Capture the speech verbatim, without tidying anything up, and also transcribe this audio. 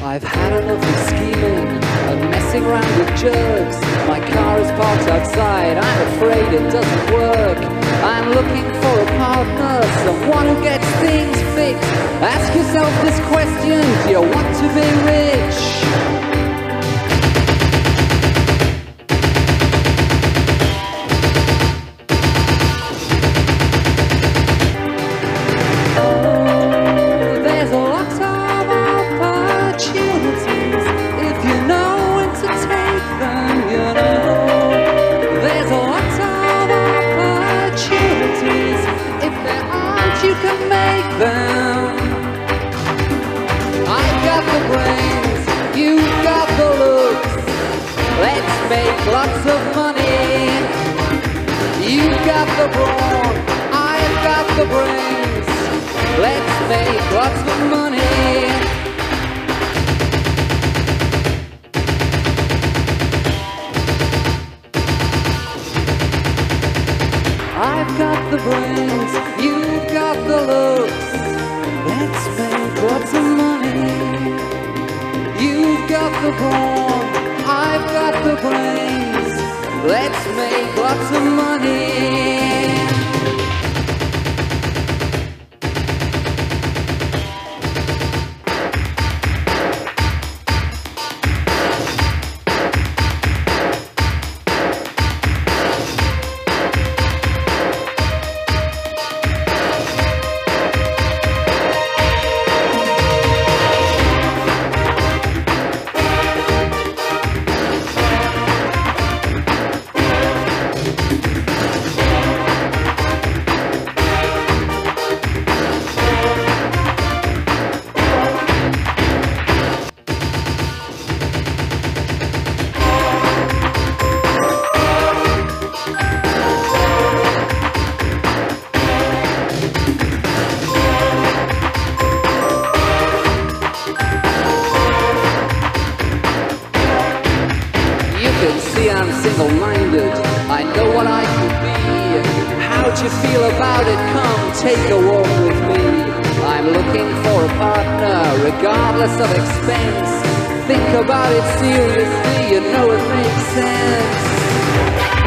I've had enough of scheming and messing around with jerks. My car is parked outside, I'm afraid it doesn't work. I'm looking for a partner, someone who gets things fixed. Ask yourself this question, do you want to be rich? You can make them. I've got the brains, you've got the looks. Let's make lots of money. You've got the brawn, I've got the brains. Let's make lots of money. I've got the brains, you've got the looks. Let's make lots of money. You've got the brawn, I've got the brains. Let's make lots of money. See, I'm single-minded, I know what I could be. How'd you feel about it? Come, take a walk with me. I'm looking for a partner, regardless of expense. Think about it seriously, you know it makes sense.